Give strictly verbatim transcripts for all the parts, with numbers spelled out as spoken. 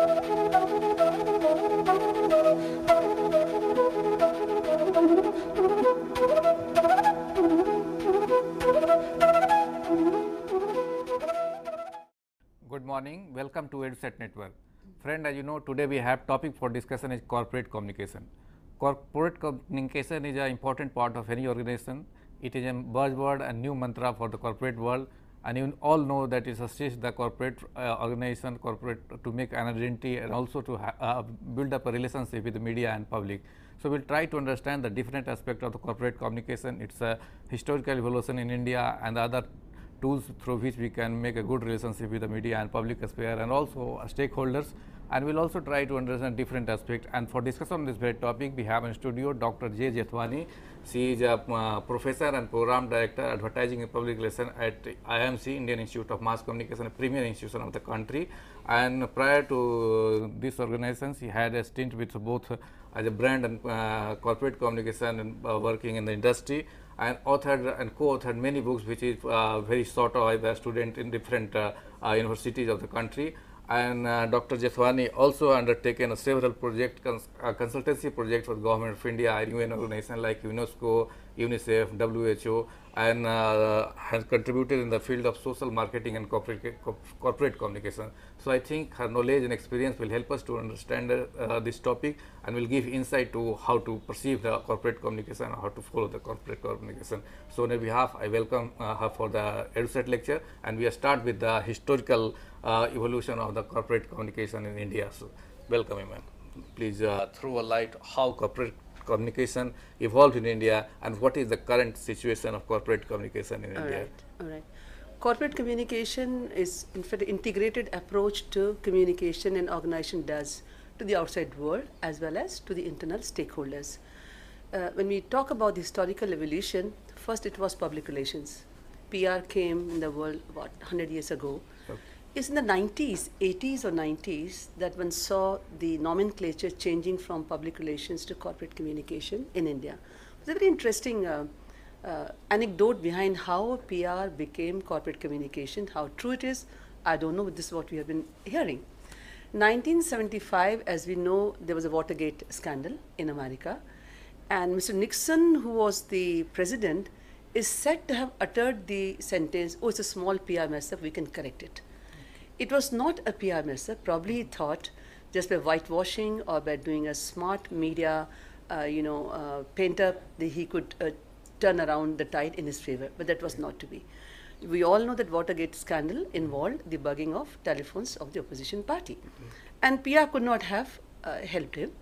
Good morning. Welcome to EduSet Network. Friend, as you know, today we have topic for discussion is corporate communication. Corporate communication is an important part of any organization. It is a buzzword and new mantra for the corporate world, and you all know that it assists the corporate uh, organization, corporate to make an identity and also to uh, build up a relationship with the media and public. So, we will try to understand the different aspect of the corporate communication, its a historical evolution in India and the other tools through which we can make a good relationship with the media and public sphere and also uh, stakeholders, and we will also try to understand different aspects. And for discussion on this very topic, we have in studio Doctor J. Jethwani. She is a uh, professor and program director advertising and public relations at I M C, Indian Institute of Mass Communication, a premier institution of the country. And prior to this organization, she had a stint with both uh, as a brand and uh, corporate communication and uh, working in the industry, and authored and co-authored many books which is uh, very sought out by students in different uh, uh, universities of the country. And uh, Doctor Jethwani also undertaken uh, several project cons uh, consultancy projects for the government of India and U N organizations like UNESCO, UNICEF, W H O, and uh, has contributed in the field of social marketing and corporate, co corporate communication. So, I think her knowledge and experience will help us to understand uh, this topic and will give insight to how to perceive the corporate communication or how to follow the corporate communication. So, on her behalf, I welcome uh, her for the EduSet lecture, and we start with the historical uh, evolution of the corporate communication in India. So, welcome, ma'am. Please uh, throw a light how corporate communication evolved in India and what is the current situation of corporate communication in all India. Right, all right. Corporate communication is in fact an integrated approach to communication an organization does to the outside world as well as to the internal stakeholders. Uh, when we talk about the historical evolution, first it was public relations. P R came in the world about one hundred years ago. Okay. It's in the nineties, eighties or nineties that one saw the nomenclature changing from public relations to corporate communication in India. It's a very interesting uh, uh, anecdote behind how P R became corporate communication. How true it is, I don't know, but this is what we have been hearing. nineteen seventy-five, as we know, there was a Watergate scandal in America, and Mister Nixon, who was the president, is said to have uttered the sentence, oh, it's a small P R mess up, we can correct it. It was not a P R mess up. Probably he thought just by whitewashing or by doing a smart media, uh, you know, uh, paint up, the, he could uh, turn around the tide in his favor, but that was not to be. We all know that Watergate scandal involved the bugging of telephones of the opposition party, mm-hmm. and P R could not have uh, helped him.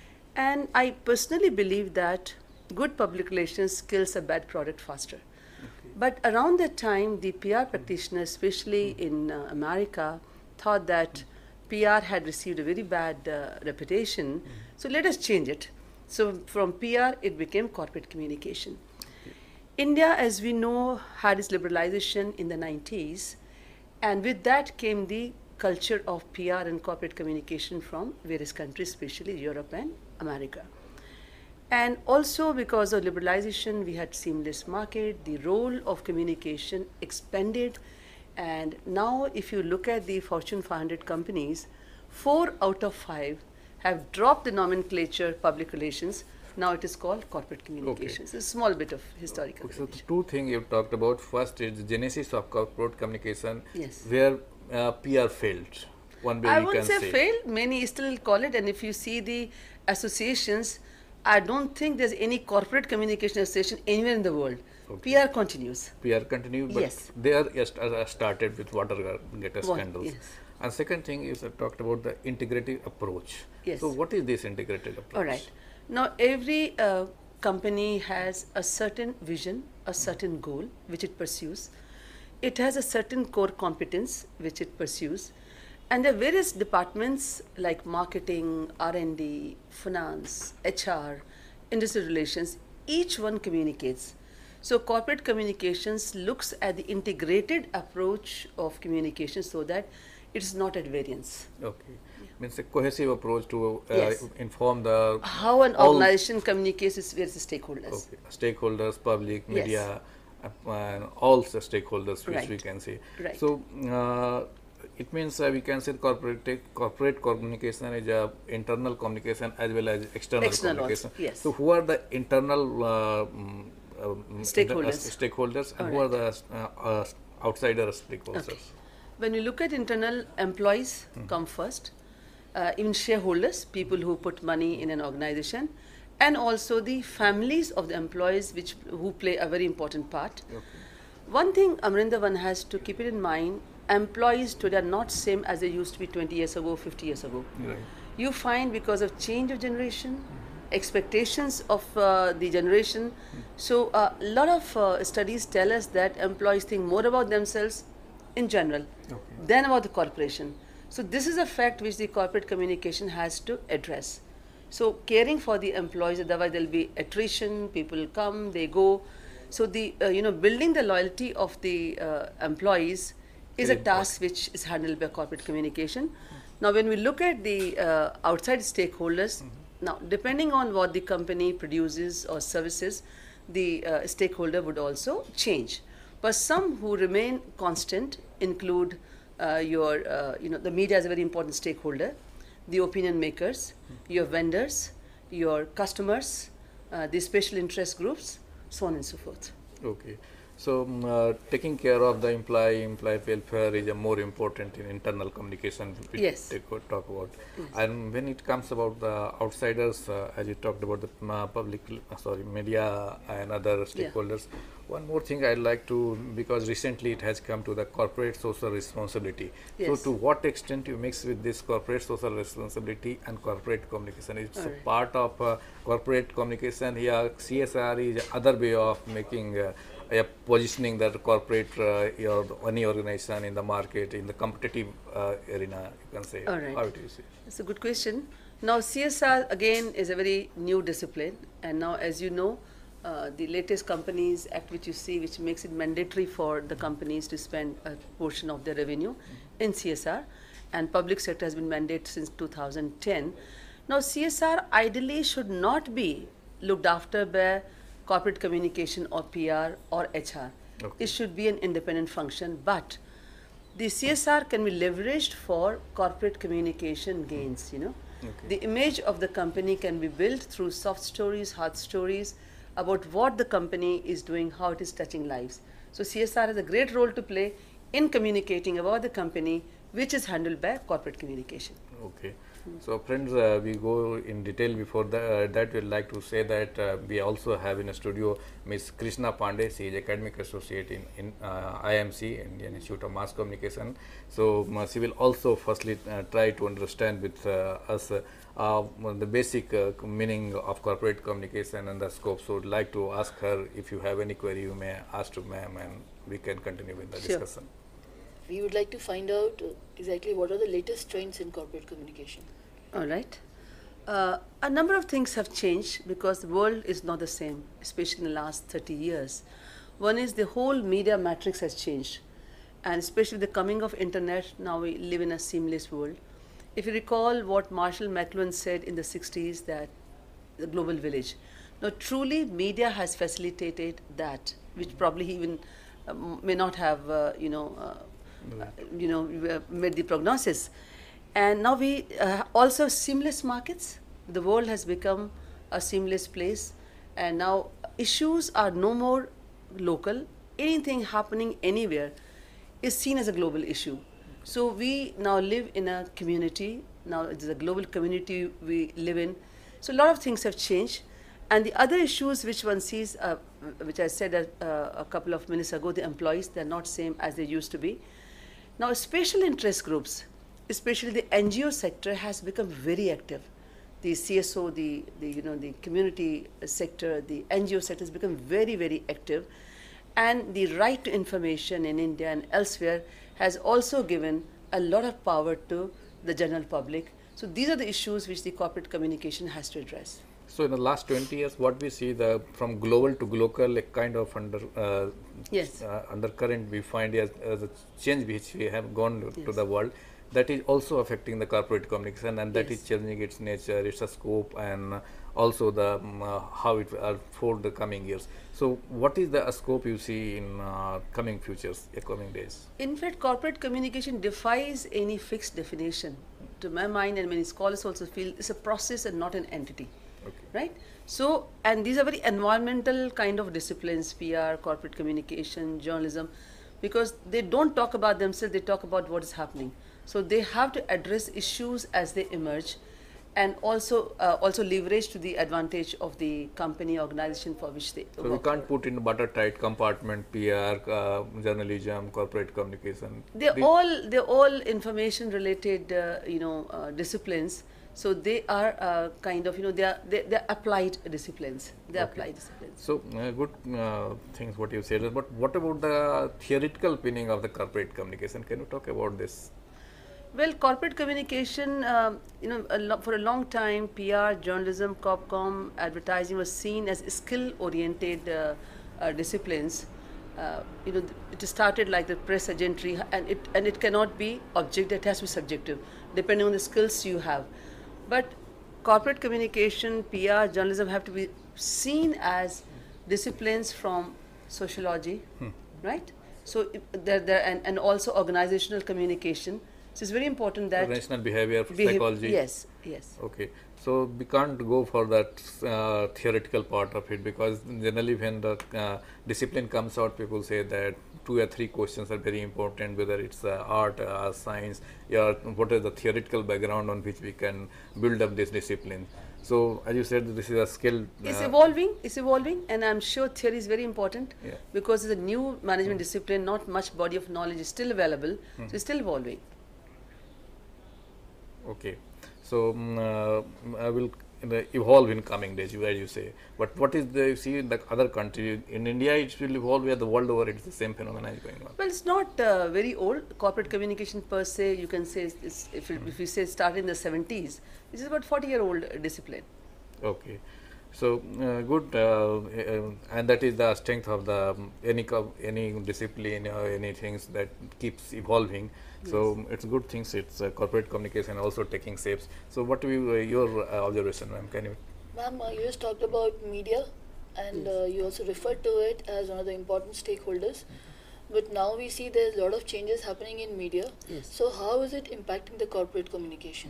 And I personally believe that good public relations kills a bad product faster. But around that time, the P R practitioners, especially in uh, America, thought that P R had received a very bad uh, reputation, mm-hmm. so let us change it. So from P R, it became corporate communication. Okay. India, as we know, had its liberalization in the nineties, and with that came the culture of P R and corporate communication from various countries, especially Europe and America. And also because of liberalization, we had seamless market, the role of communication expanded, and now if you look at the Fortune five hundred companies, four out of five have dropped the nomenclature public relations. Now it is called corporate communications. Okay. It's a small bit of historical. Okay, so the two things you talked about, first is the genesis of corporate communication, yes. where uh, P R failed. One way I we wouldn't can say say failed, many still call it, and if you see the associations, I don't think there's any corporate communication association anywhere in the world. Okay. P R continues. P R continues, but yes. they are just uh, started with Watergate scandals. Yes. And second thing is I talked about the integrative approach. Yes. So what is this integrated approach? All right. Now every uh, company has a certain vision, a certain goal which it pursues. It has a certain core competence which it pursues. And there are various departments like marketing, R and D, finance, H R, industrial relations, each one communicates. So corporate communications looks at the integrated approach of communication so that it is not at variance. Okay. Yeah. Means a cohesive approach to uh, yes. inform the... How an organization communicates with various stakeholders. Okay. Stakeholders, public, media, yes. uh, and all the stakeholders which right. we can see. Right. So, uh, it means uh, we can say corporate corporate communication is uh, internal communication as well as external, External communication. also, yes. So who are the internal uh, mm, uh, mm, Stakeholders. inter- uh, stakeholders and All who are the uh, uh, outsider stakeholders? Okay. When you look at internal, employees Hmm. come first, uh, even shareholders, people who put money in an organization, and also the families of the employees which who play a very important part. Okay. One thing, Amrinder, one has to keep it in mind, employees today are not same as they used to be twenty years ago, fifty years ago. Right. You find because of change of generation, expectations of uh, the generation, so a lot of uh, studies tell us that employees think more about themselves in general Okay. than about the corporation. So this is a fact which the corporate communication has to address. So caring for the employees, otherwise there will be attrition, people come, they go. So the, uh, you know, building the loyalty of the uh, employees is a Very task which is handled by corporate communication. Now when we look at the uh, outside stakeholders, now depending on what the company produces or services, the uh, stakeholder would also change. But some who remain constant include uh, your, uh, you know, the media is a very important stakeholder, the opinion makers, your vendors, your customers, uh, the special interest groups, so on and so forth. Okay. So, um, uh, taking care of the employee, employee welfare is a more important in internal communication we Yes. take, talk about. Yes. And when it comes about the outsiders, uh, as you talked about the uh, public, uh, sorry, media and other stakeholders, one more thing I'd like to, because recently it has come to the corporate social responsibility. Yes. So, to what extent you mix with this corporate social responsibility and corporate communication? It's a Alright. part of uh, corporate communication here. C S R is other way of making uh, a positioning that corporate uh, your any organization in the market in the competitive uh, arena, you can say. All right. How it is? That's a good question. Now C S R again is a very new discipline, and now as you know, uh, the latest Companies Act which you see, which makes it mandatory for the companies to spend a portion of their revenue in C S R, and public sector has been mandated since two thousand ten. Now C S R ideally should not be looked after by corporate communication or P R or H R. Okay. It should be an independent function, but the C S R can be leveraged for corporate communication gains, you know. Okay. The image of the company can be built through soft stories, hard stories about what the company is doing, how it is touching lives. So C S R has a great role to play in communicating about the company, which is handled by corporate communication. Okay. So, friends, uh, we go in detail. Before the, uh, that, we'd like to say that uh, we also have in a studio Miss Krishna Pandey. She is academic associate in, in uh, I M C, Indian Institute of Mass Communication. So, uh, she will also firstly uh, try to understand with uh, us uh, uh, the basic uh, meaning of corporate communication and the scope. So, would like to ask her if you have any query, you may ask to ma'am, and we can continue with the Sure. discussion. We would like to find out uh, exactly what are the latest trends in corporate communication. All right. Uh, a number of things have changed because the world is not the same, especially in the last thirty years. One is the whole media matrix has changed, and especially the coming of internet, now we live in a seamless world. If you recall what Marshall McLuhan said in the sixties, that the global village. Now truly media has facilitated that, which probably even um, may not have, uh, you know, uh, uh, you know, uh, made the prognosis. And now we uh, also seamless markets. The world has become a seamless place, and now issues are no more local. Anything happening anywhere is seen as a global issue. So we now live in a community. Now it is a global community we live in. So a lot of things have changed. And the other issues which one sees, uh, which I said uh, a couple of minutes ago, the employees, they're not same as they used to be. Now special interest groups, especially the N G O sector, has become very active. The C S O, the, the you know the community sector, the N G O sector has become very very active, and the right to information in India and elsewhere has also given a lot of power to the general public. So these are the issues which the corporate communication has to address. So, in the last twenty years, what we see the from global to local, a kind of under uh, Yes. uh, undercurrent we find as, as a change which we have gone to Yes. the world. that is also affecting the corporate communication, and that Yes. is changing its nature, its scope, and also the um, uh, how it will unfold the coming years. So, what is the scope you see in uh, coming futures, uh, coming days? In fact, corporate communication defies any fixed definition. To my mind, and many scholars also feel, it's a process and not an entity. Okay. Right? So, and these are very environmental kind of disciplines, P R, corporate communication, journalism, because they don't talk about themselves, they talk about what is happening. So, they have to address issues as they emerge, and also uh, also leverage to the advantage of the company, organization for which they So, we work can't for. put in butter tight compartment P R, uh, journalism, corporate communication. They're The- all they're all information related, uh, you know, uh, disciplines. So they are uh, kind of, you know, they are they they're applied disciplines. They are Okay. applied disciplines. So, uh, good uh, things what you said, but what about the theoretical meaning of the corporate communication? Can you talk about this? Well, corporate communication, um, you know, a lo- for a long time, P R, journalism, Corpcom, advertising was seen as skill-oriented uh, uh, disciplines. Uh, you know, th- it started like the press agentry, and it and it cannot be objective; it has to be subjective, depending on the skills you have. But corporate communication, P R, journalism have to be seen as disciplines from sociology, right? So it- there, there, and, and also organizational communication. So it's very important that Organizational behavior, behav- psychology. Yes, yes. Okay, so we can't go for that uh, theoretical part of it, because generally when the uh, discipline comes out, people say that two or three questions are very important, whether it's uh, art, uh, science, or what is the theoretical background on which we can build up this discipline. So, as you said, this is a skill. It's uh, evolving, it's evolving, and I'm sure theory is very important Yeah. because it's a new management discipline, not much body of knowledge is still available, so it's still evolving. Okay, so um, uh, I will uh, evolve in coming days, as you say. But what is the, you see in the other country, in India it will evolve, where the world over it's the same phenomenon is going on. Well, it's not uh, very old. Corporate communication per se, you can say, is, is, if, it, if you say started in the seventies, this is about forty year old discipline. Okay, so uh, good, uh, uh, and that is the strength of the um, any co- any discipline or any things that keeps evolving. So it's good things. It's uh, corporate communication also taking shapes. So what will uh, your uh, observation, ma'am? Can you? Ma'am, uh, you just talked about media, and uh, you also referred to it as one of the important stakeholders. But now we see there's a lot of changes happening in media. Yes. So how is it impacting the corporate communication?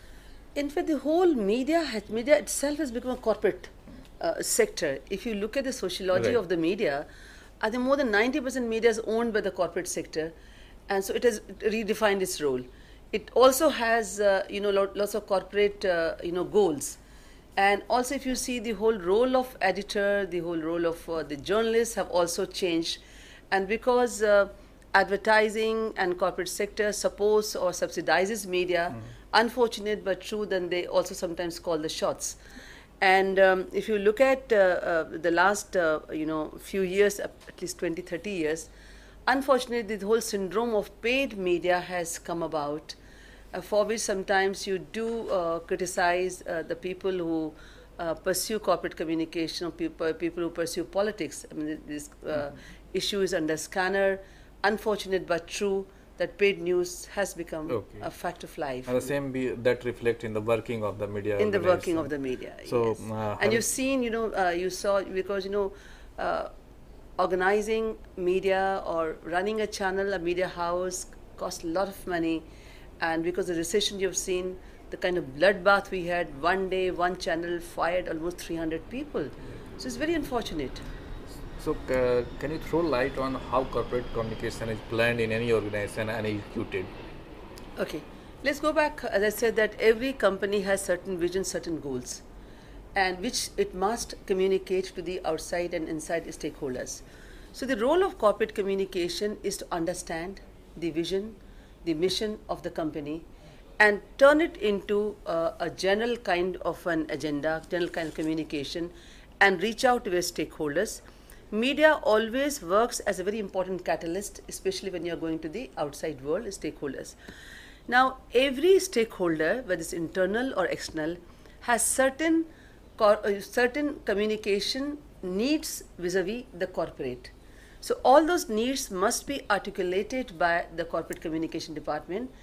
In fact, the whole media has, media itself has become a corporate uh, sector. If you look at the sociology Right. of the media, I think more than ninety percent media is owned by the corporate sector, and so it has redefined its role. It also has, uh, you know, lot, lots of corporate, uh, you know, goals. And also, if you see the whole role of editor, the whole role of uh, the journalists have also changed. And because uh, advertising and corporate sector supports or subsidizes media, unfortunate but true, then they also sometimes call the shots. And um, if you look at uh, uh, the last, uh, you know, few years, at least twenty, thirty years, unfortunately, the whole syndrome of paid media has come about, uh, for which sometimes you do uh, criticize uh, the people who uh, pursue corporate communication, or people, people who pursue politics. I mean, this uh, issue is under scanner. Unfortunate but true that paid news has become Okay. a fact of life. And the same be that reflect in the working of the media. In the working organization. of the media, So, yes. uh, And having- you've seen, you know, uh, you saw, because, you know, uh, organizing media or running a channel, a media house, cost a lot of money. And because of the recession you've seen, the kind of bloodbath we had, one day, one channel fired almost three hundred people. So it's very unfortunate. So, uh, can you throw light on how corporate communication is planned in any organization and executed? Okay, let's go back. As I said, that every company has certain vision, certain goals, and which it must communicate to the outside and inside stakeholders. So the role of corporate communication is to understand the vision, the mission of the company, and turn it into uh, a general kind of an agenda, general kind of communication, and reach out to their stakeholders. Media always works as a very important catalyst, especially when you're going to the outside world, stakeholders. Now, every stakeholder, whether it's internal or external, has certain cor- uh, certain communication needs vis-a-vis the corporate. So all those needs must be articulated by the corporate communication department,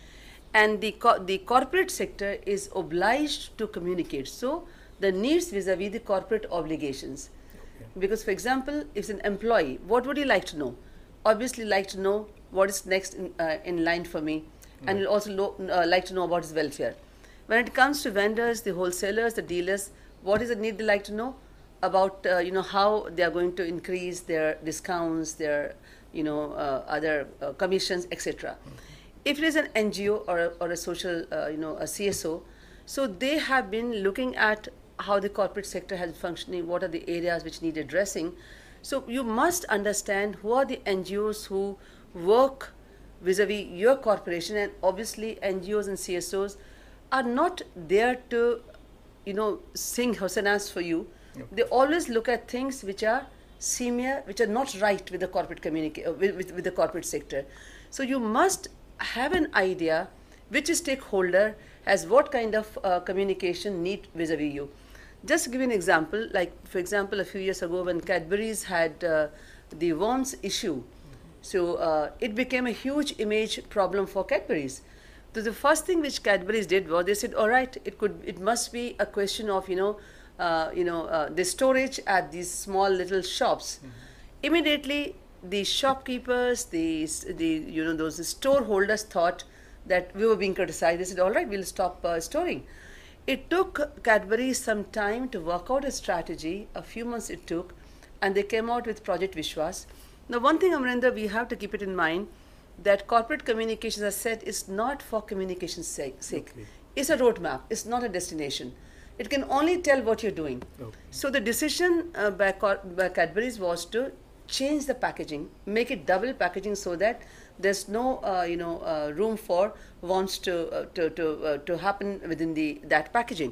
and the, co the corporate sector is obliged to communicate. So the needs vis-a-vis the corporate obligations. Okay. Because for example, if an employee, what would he like to know? Obviously like to know what is next in, uh, in line for me, mm-hmm. and he'll also lo uh, like to know about his welfare. When it comes to vendors, the wholesalers, the dealers, what is the need they like to know? About uh, you know, how they are going to increase their discounts, their you know uh, other uh, commissions, et cetera. Mm-hmm. If it is an N G O or a, or a social uh, you know a C S O, so they have been looking at how the corporate sector has functioning, what are the areas which need addressing. So you must understand who are the N G Os who work vis-a-vis your corporation, and obviously N G Os and C S Os are not there to you know sing hosannas for you. Yep. They always look at things which are similar, which are not right with the corporate communica with, with, with the corporate sector. So you must have an idea which stakeholder has what kind of uh, communication need vis-a-vis you. Just to give you an example, like for example, a few years ago when Cadbury's had uh, the worms issue, so uh, it became a huge image problem for Cadbury's. So the first thing which Cadbury's did was they said, all right, it could, it must be a question of you know, uh, you know, uh, the storage at these small little shops. Mm-hmm. Immediately, the shopkeepers, the the you know those store holders thought that we were being criticized. They said, all right, we'll stop uh, storing. It took Cadbury some time to work out a strategy, a few months it took, and they came out with Project Vishwas. Now one thing, Amarendra, we have to keep it in mind that corporate communications, as I said, is not for communication's sake. Okay. It's a roadmap, it's not a destination. It can only tell what you're doing. Okay. So the decision uh, by, by Cadbury's was to change the packaging, make it double packaging so that there's no uh, you know uh, room for wants to uh, to to, uh, to happen within the that packaging.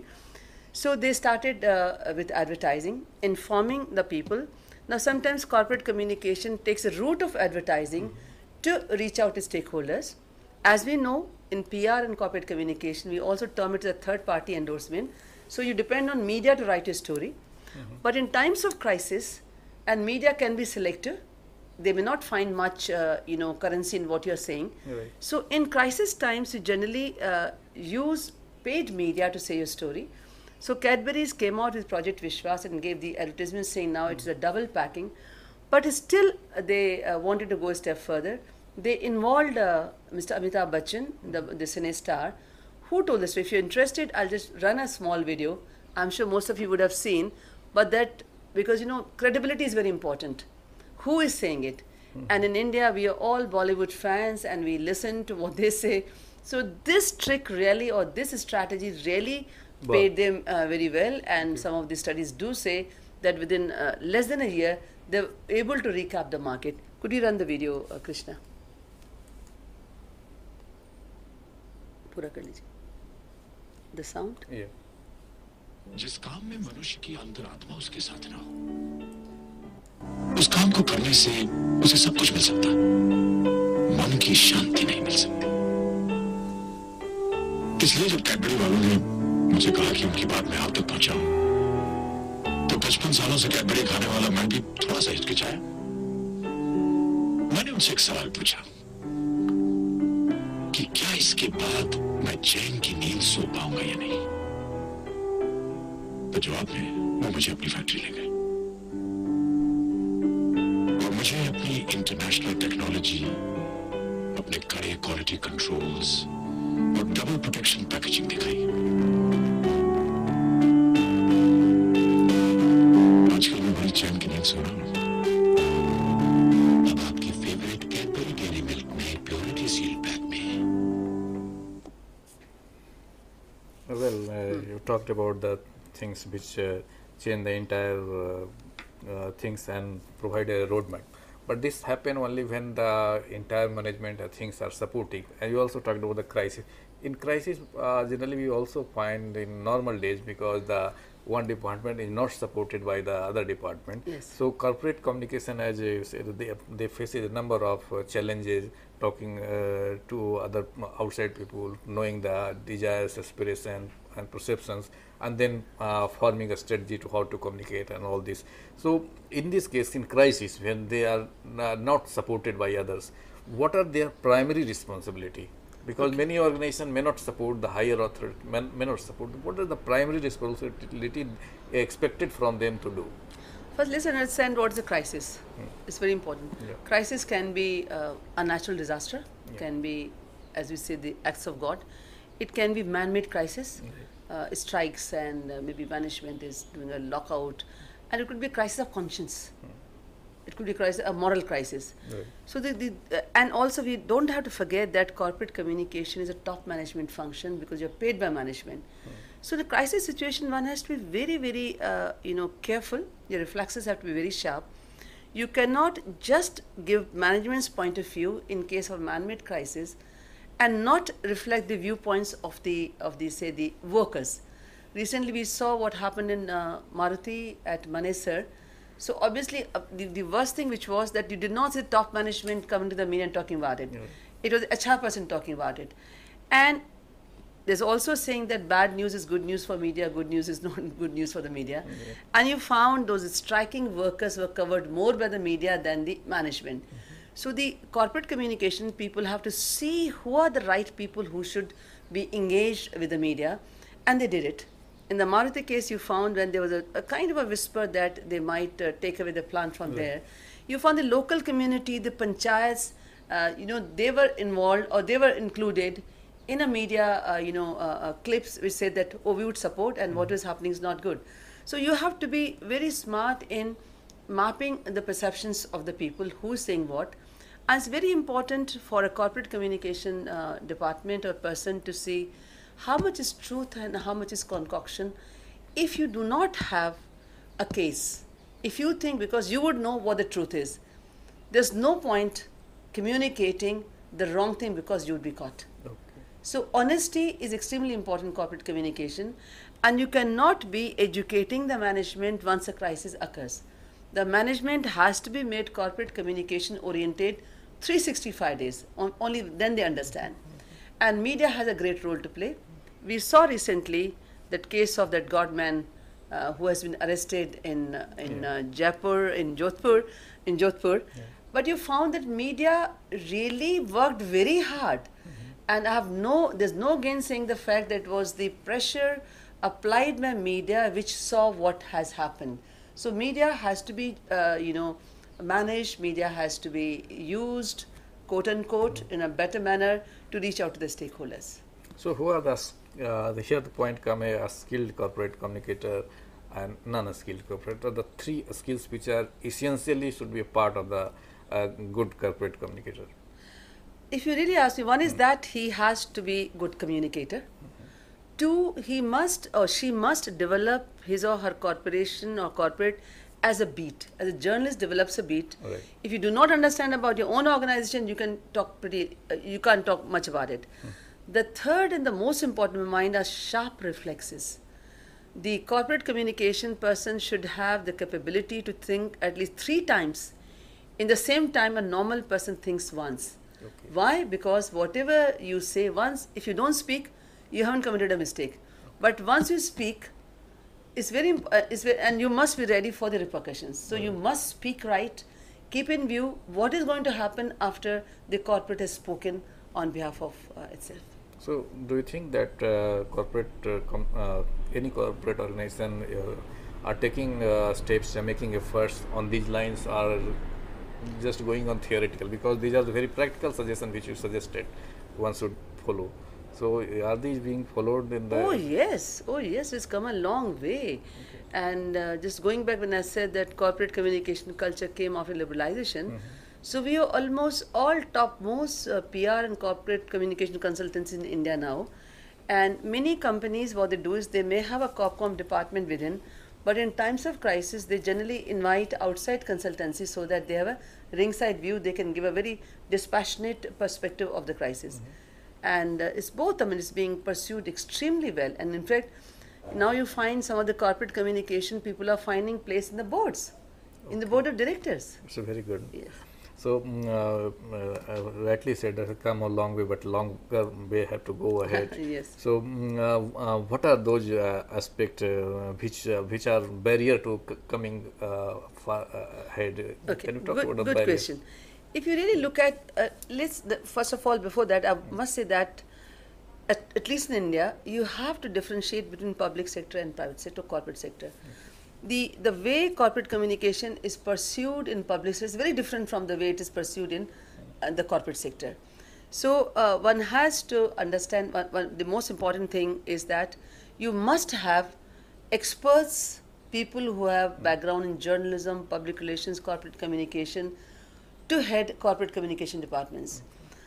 So they started uh, with advertising, informing the people. Now sometimes corporate communication takes a route of advertising mm-hmm. to reach out to stakeholders. As we know, in P R and corporate communication, we also term it as a third party endorsement. So you depend on media to write your story. Mm-hmm. But in times of crisis, and media can be selective, they may not find much uh, you know currency in what you're saying. Right. So in crisis times, you generally uh, use paid media to say your story. So Cadbury's came out with Project Vishwas and gave the advertisement saying now mm. it's a double packing, but still uh, they uh, wanted to go a step further. They involved uh, Mister Amitabh Bachchan, the, the cine star, who told us, so if you're interested, I'll just run a small video. I'm sure most of you would have seen, but that, because you know credibility is very important. Who is saying it? Mm-hmm. And in India, we are all Bollywood fans and we listen to what they say. So this trick really, or this strategy really wow. paid them uh, very well. And okay. some of the studies do say that within uh, less than a year, they're able to recap the market. Could you run the video, uh, Krishna? Pura kar lijiye. The sound? Yeah. जिस काम में मनुष्य की अंतरात्मा उसके साथ ना हो, उस काम को करने से उसे सब कुछ मिल सकता, मन की शांति नहीं मिल सकती। इसलिए जब कैडबरी वालों ने मुझे कहा कि उनकी बात मैं आप तक पहुंचाऊं, तो पचपन सालों से कैडबरी खाने वाला मैं भी थोड़ा सा हिचकिचाया। मैंने उनसे एक सवाल पूछा कि क्या इसके बाद मैं चैन की नींद सो पाऊंगा या नहीं। तो जवाब में वो मुझे अपनी फैक्ट्री ले गए और मुझे अपनी इंटरनेशनल टेक्नोलॉजी, अपने कड़े क्वालिटी कंट्रोल्स और डबल प्रोटेक्शन पैकेजिंग दिखाई। आजकल मैं बड़ी चैन की नींद सो रहा हूं। अब आपकी फेवरेट कैडबरी डेयरी मिल्क में प्योरिटी सील पैक में। Well, uh, you talked about the things which uh, change the entire uh, uh, things and provide a roadmap. But this happen only when the entire management uh, things are supporting. And you also talked about the crisis. In crisis, uh, generally we also find in normal days because the one department is not supported by the other department. Yes. So corporate communication, as you said, they, they face a number of uh, challenges, talking uh, to other outside people, knowing the desires, aspirations and perceptions, and then uh, forming a strategy to how to communicate and all this. So in this case, in crisis, when they are uh, not supported by others, what are their primary responsibility? Because okay. many organizations may not support the higher authority, may, may not support. What is the primary responsibility expected from them to do? First, let's understand what is a crisis. Hmm. It's very important. Yeah. Crisis can be uh, a natural disaster, yeah. can be, as we say, the acts of God. It can be man-made crisis, okay. uh, strikes, and uh, maybe management is doing a lockout, and it could be a crisis of conscience. Hmm. It could be a, crisis, a moral crisis. Right. So, the, the uh, and also we don't have to forget that corporate communication is a top management function because you're paid by management. Hmm. So, the crisis situation, one has to be very, very, uh, you know, careful. Your reflexes have to be very sharp. You cannot just give management's point of view in case of man-made crisis, and not reflect the viewpoints of the of the say the workers. Recently, we saw what happened in uh, Maruti at Manesar. So obviously, uh, the, the worst thing which was that you did not see top management coming to the media and talking about it. Yeah. It was H R person talking about it. And there's also saying that bad news is good news for media, good news is not good news for the media. Mm-hmm. And you found those striking workers were covered more by the media than the management. Mm-hmm. So the corporate communication people have to see who are the right people who should be engaged with the media, and they did it. In the Maruti case, you found when there was a, a kind of a whisper that they might uh, take away the plant from right. there, you found the local community, the panchayats, uh, you know, they were involved or they were included in a media, uh, you know, uh, uh, clips which said that, oh, we would support and mm-hmm. what is happening is not good. So you have to be very smart in mapping the perceptions of the people who is saying what. And it's very important for a corporate communication uh, department or person to see how much is truth and how much is concoction. If you do not have a case, if you think because you would know what the truth is, there's no point communicating the wrong thing because you would be caught. Okay. So honesty is extremely important in corporate communication, and you cannot be educating the management once a crisis occurs. The management has to be made corporate communication oriented three hundred sixty-five days, on, only then they understand. And media has a great role to play. We saw recently that case of that Godman uh, who has been arrested in uh, in yeah. uh, Jaipur, in Jodhpur, in Jodhpur. Yeah. But you found that media really worked very hard, mm-hmm. and I have no, there's no gainsaying the fact that it was the pressure applied by media which saw what has happened. So media has to be, uh, you know, managed. Media has to be used, quote unquote, in a better manner to reach out to the stakeholders. So who are the, uh, the here the point come a, a skilled corporate communicator and non-skilled corporate, are the three skills which are essentially should be a part of the uh, good corporate communicator? If you really ask me, one is mm-hmm. that he has to be good communicator. Mm-hmm. Two, he must or she must develop his or her corporation or corporate as a beat. As a journalist develops a beat. Right. If you do not understand about your own organization, you can talk pretty, uh, you can't talk much about it. Hmm. The third and the most important in mind are sharp reflexes. The corporate communication person should have the capability to think at least three times in the same time a normal person thinks once. Okay. Why? Because whatever you say once, if you don't speak, you haven't committed a mistake. Okay. But once you speak, it's very, uh, it's very, and you must be ready for the repercussions. So right. you must speak right, keep in view what is going to happen after the corporate has spoken on behalf of uh, itself. So, do you think that uh, corporate, uh, com uh, any corporate organization uh, are taking uh, steps and making efforts on these lines, or just going on theoretical? Because these are the very practical suggestions which you suggested one should follow. So, are these being followed in the... Oh yes, oh yes, it's come a long way. Okay. And uh, just going back when I said that corporate communication culture came after liberalization, mm-hmm. so we are almost all topmost uh, P R and corporate communication consultants in India now. And many companies, what they do is they may have a Corpcom department within, but in times of crisis, they generally invite outside consultancy so that they have a ringside view. They can give a very dispassionate perspective of the crisis. Mm-hmm. And uh, it's both, I mean, it's being pursued extremely well. And in fact, now you find some of the corporate communication people are finding place in the boards, okay. in the board of directors. It's a very good. Yes. So, um, uh, uh, rightly said that it come a long way, but long uh, way have to go ahead. Yes. So, um, uh, uh, what are those uh, aspects uh, which uh, which are barrier to c coming uh, far uh, ahead? Okay. Can you talk good, about the good barriers? question. if you really look at, uh, let's, the, first of all, before that, I must say that at, at least in India, you have to differentiate between public sector and private sector, corporate sector. The, the way corporate communication is pursued in public sector is very different from the way it is pursued in uh, the corporate sector. So uh, one has to understand, one, one, the most important thing is that you must have experts, people who have background in journalism, public relations, corporate communication, to head corporate communication departments.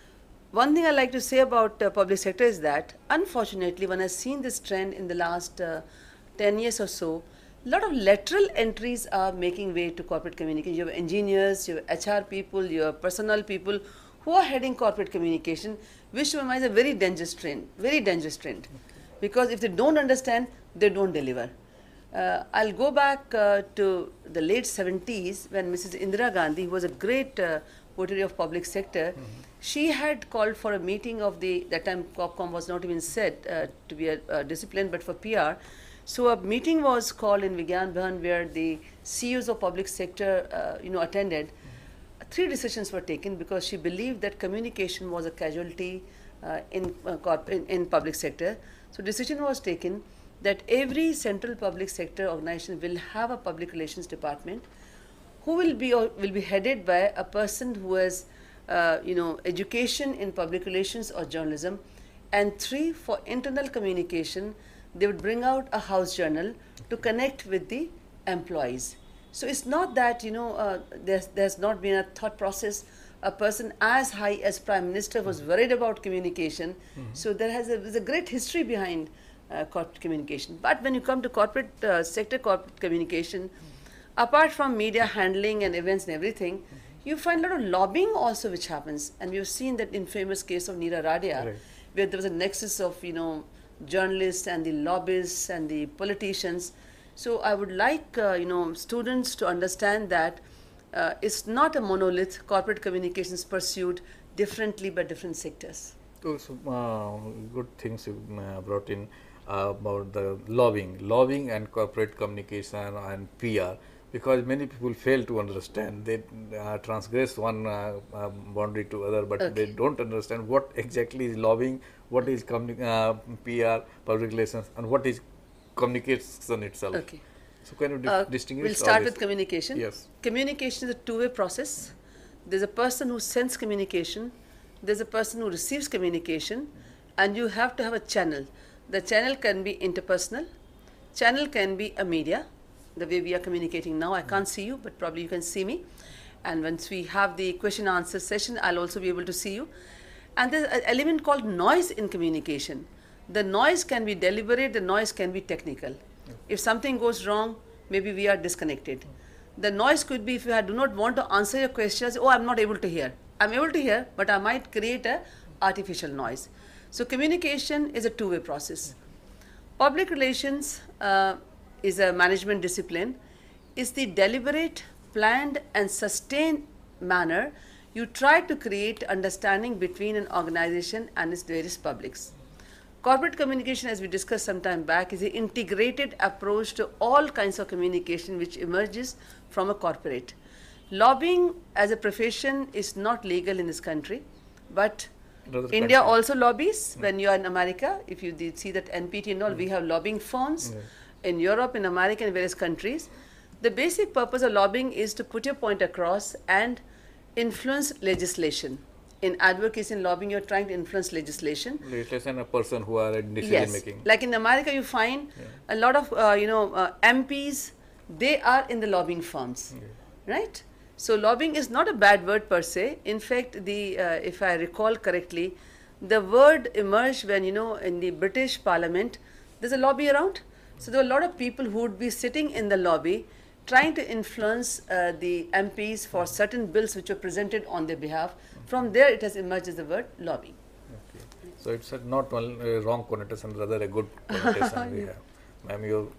One thing I like to say about uh, public sector is that, unfortunately, one has seen this trend in the last uh, ten years or so. A lot of lateral entries are making way to corporate communication. You have engineers, you have H R people, you have personnel people who are heading corporate communication, which to my mind is a very dangerous trend, very dangerous trend. Because if they don't understand, they don't deliver. Uh, I'll go back uh, to the late seventies when Missus Indira Gandhi, who was a great uh, votary of public sector, mm-hmm. she had called for a meeting of the, that time Corpcom was not even set uh, to be a, a discipline, but for P R. So a meeting was called in Vigyan Bhavan where the C E Os of public sector uh, you know, attended. Mm-hmm. Three decisions were taken because she believed that communication was a casualty uh, in, uh, corp in, in public sector. So decision was taken that every central public sector organization will have a public relations department who will be or will be headed by a person who has uh, you know, education in public relations or journalism. And three, for internal communication, they would bring out a house journal to connect with the employees. So it's not that, you know, uh, there's, there's not been a thought process. A person as high as Prime Minister was worried about communication. Mm-hmm. So there has a, there's a great history behind uh, corporate communication. But when you come to corporate uh, sector corporate communication, mm-hmm. apart from media handling and events and everything, mm-hmm. you find a lot of lobbying also which happens. And we've seen that infamous case of Neera Radia, right. where there was a nexus of, you know, journalists and the lobbyists and the politicians. So I would like, uh, you know, students to understand that uh, it's not a monolith. Corporate communication is pursued differently by different sectors. So, uh, good things you uh, brought in uh, about the lobbying, lobbying and corporate communication and P R, because many people fail to understand. They uh, transgress one uh, uh, boundary to other, but okay. they don't understand what exactly is lobbying, what is uh, P R, public relations, and what is communication itself. Okay. So can you di uh, distinguish? We'll start with communication. Yes. Communication is a two-way process. There's a person who sends communication, there's a person who receives communication, and you have to have a channel. The channel can be interpersonal, channel can be a media, the way we are communicating now. I can't see you, but probably you can see me. And once we have the question answer session, I'll also be able to see you. And there's an element called noise in communication. The noise can be deliberate, the noise can be technical. If something goes wrong, maybe we are disconnected. The noise could be if you do not want to answer your questions, oh, I'm not able to hear. I'm able to hear, but I might create a artificial noise. So communication is a two-way process. Public relations uh, is a management discipline. It's the deliberate, planned and sustained manner you try to create understanding between an organization and its various publics. Corporate communication, as we discussed some time back, is an integrated approach to all kinds of communication which emerges from a corporate. Lobbying as a profession is not legal in this country, but India country. also lobbies. Mm. When you are in America, if you did see that N P T and all, mm. we have lobbying firms mm. in Europe, in America, and various countries. The basic purpose of lobbying is to put your point across and influence legislation. In advocacy and lobbying, you're trying to influence legislation. Legislation, a person who are in decision yes. making. Like in America, you find yeah. a lot of, uh, you know, uh, M Ps, they are in the lobbying firms, yeah. right? So lobbying is not a bad word per se. In fact, the, uh, if I recall correctly, the word emerged when, you know, in the British Parliament, there's a lobby around. So there are a lot of people who would be sitting in the lobby trying to influence uh, the M Ps for certain bills which were presented on their behalf. From there, it has emerged as the word lobby. Okay. So it's a not one a wrong connotation, rather a good connotation we have. Ma'am, you.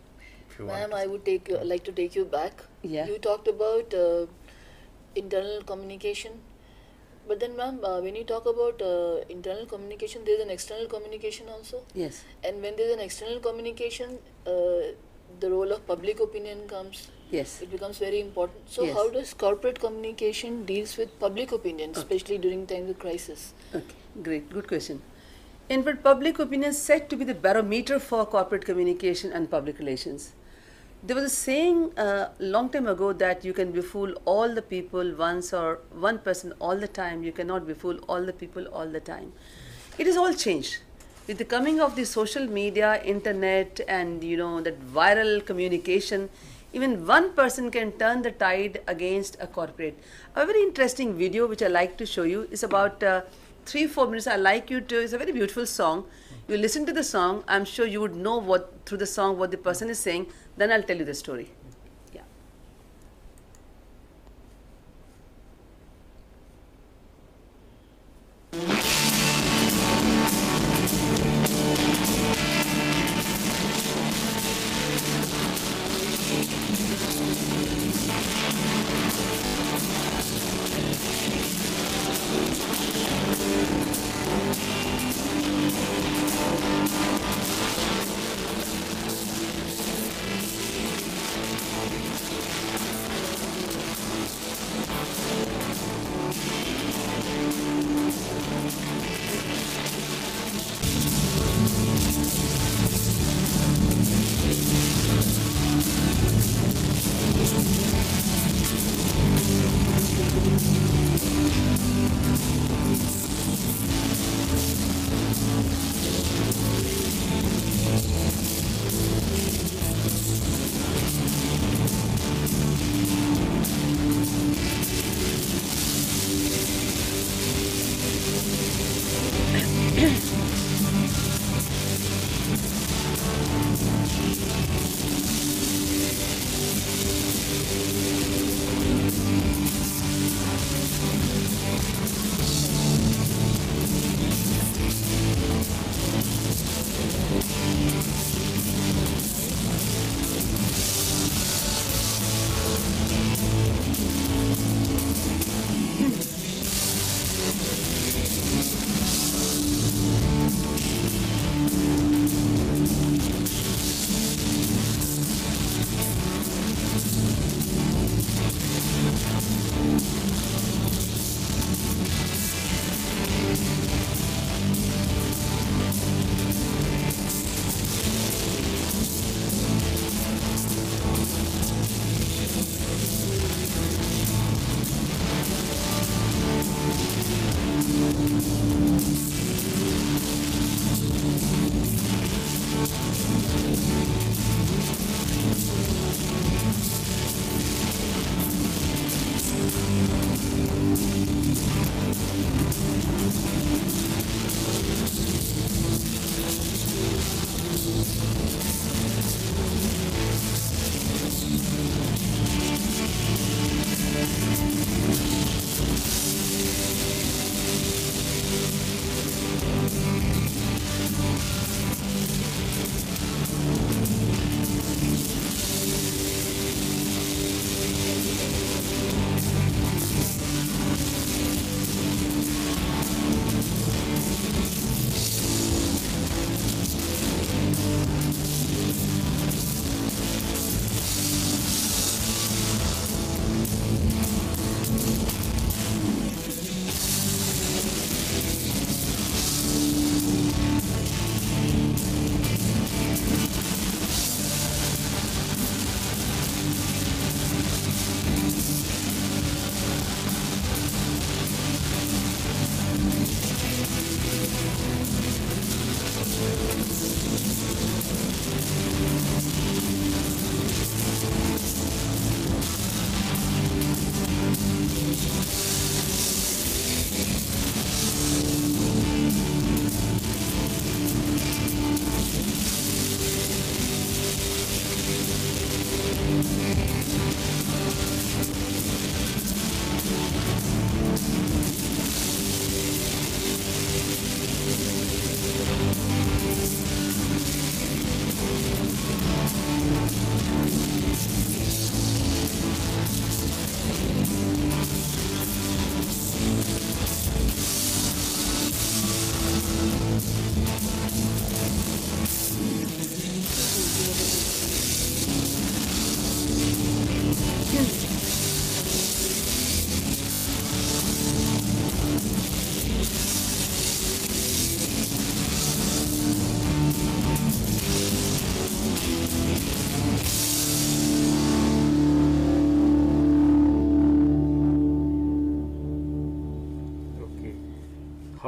Ma'am, I would take uh, like to take you back. Yeah. You talked about uh, internal communication, but then, ma'am, uh, when you talk about uh, internal communication, there is an external communication also. Yes. And when there is an external communication, uh, the role of public opinion comes. Yes. It becomes very important. So Yes. how does corporate communication deals with public opinion, Okay. especially during times of crisis? Okay, great, good question. In fact, public opinion is said to be the barometer for corporate communication and public relations. There was a saying a uh, long time ago that you can befool all the people once or one person all the time. You cannot befool all the people all the time. It has all changed. With the coming of the social media, internet, and you know that viral communication, even one person can turn the tide against a corporate. A very interesting video which I like to show you is about uh, three, four minutes. I like you to, it's a very beautiful song. You listen to the song, I'm sure you would know what, through the song, what the person is saying, then I'll tell you the story. Yeah.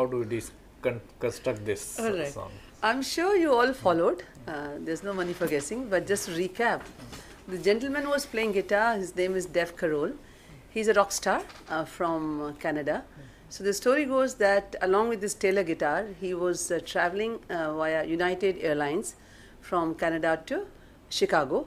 do you dis- con- construct this All right. song? I'm sure you all followed. Uh, there's no money for guessing, but just to recap. The gentleman who was playing guitar, his name is Dev Carroll. He's a rock star uh, from uh, Canada. So the story goes that along with this Taylor guitar, he was uh, traveling uh, via United Airlines from Canada to Chicago.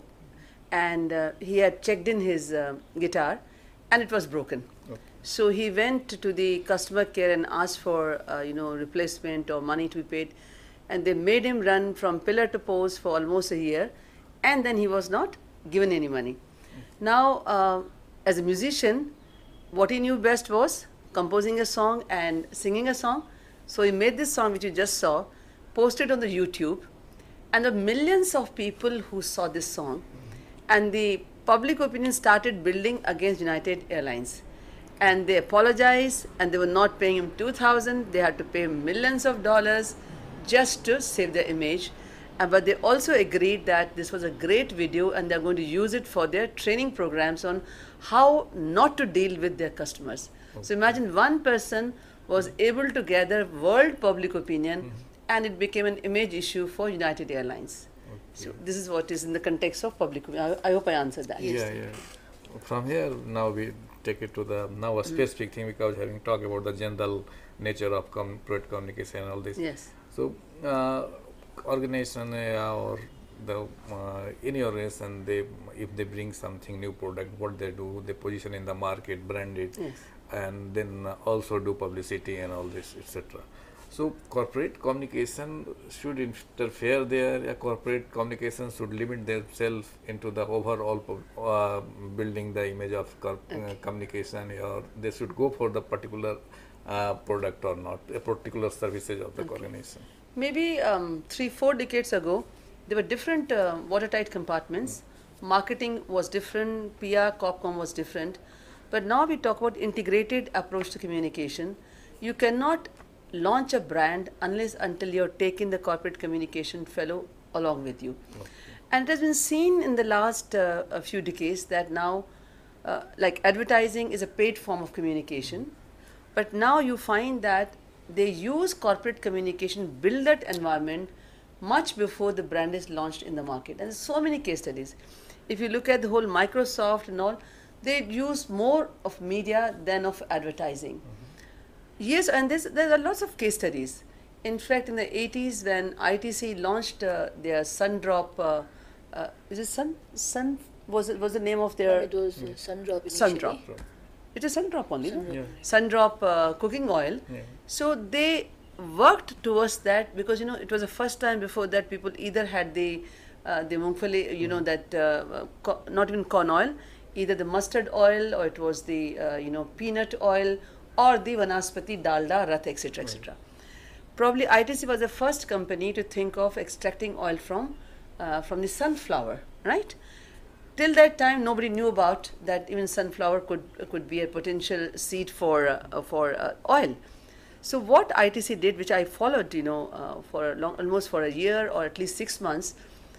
And uh, he had checked in his uh, guitar and it was broken. Okay. So he went to the customer care and asked for, uh, you know, replacement or money to be paid. And they made him run from pillar to post for almost a year. And then he was not given any money. Now, uh, as a musician, what he knew best was composing a song and singing a song. So he made this song, which you just saw, posted on the YouTube. And the millions of people who saw this song. And the public opinion started building against United Airlines. And they apologized, and they were not paying him two thousand dollars. They had to pay him millions of dollars just to save their image. Uh, but they also agreed that this was a great video and they're going to use it for their training programs on how not to deal with their customers. Okay. So imagine one person was able to gather world public opinion, mm-hmm. and it became an image issue for United Airlines. Okay. So this is what is in the context of public opinion. I, I hope I answered that. Yeah, yeah. From here, now we take it to the now a specific mm. thing, because having talked about the general nature of com- corporate communication and all this. Yes. So, uh, organization uh, or the uh, any organization, they if they bring something new product, what they do, they position in the market, brand it, yes. and then uh, also do publicity and all this, et cetera. So, corporate communication should interfere there. Uh, corporate communication should limit themselves into the overall uh, building the image of corp- okay. uh, communication, or they should go for the particular uh, product or not, a particular services of the okay. organization. Maybe um, three, four decades ago, there were different uh, watertight compartments. Mm. Marketing was different, P R, Corpcom was different. But now we talk about integrated approach to communication. You cannot launch a brand unless until you're taking the corporate communication fellow along with you. Okay. And it has been seen in the last uh, a few decades that now, uh, like advertising is a paid form of communication. But now you find that they use corporate communication, build that environment much before the brand is launched in the market. And there's so many case studies. If you look at the whole Microsoft and all, they use more of media than of advertising. Mm-hmm. Yes, and there's, there are lots of case studies. In fact, in the eighties, when I T C launched uh, their Sundrop, uh, uh, is it Sun? Sun was it was the name of their? It was uh, Sundrop. Sundrop. It is Sundrop only, Sundrop. no? Yeah. Sundrop uh, cooking oil. Yeah. So they worked towards that because, you know, it was the first time before that people either had the uh, the mungfali, you mm. know, that uh, co- not even corn oil, either the mustard oil or it was the uh, you know peanut oil or the vanaspati, dalda, rath, et cetera, et cetera. Probably I T C was the first company to think of extracting oil from uh, from the sunflower, right? Till that time, nobody knew about that even sunflower could could be a potential seed for uh, for uh, oil. So what I T C did, which I followed, you know, uh, for a long, almost for a year or at least six months,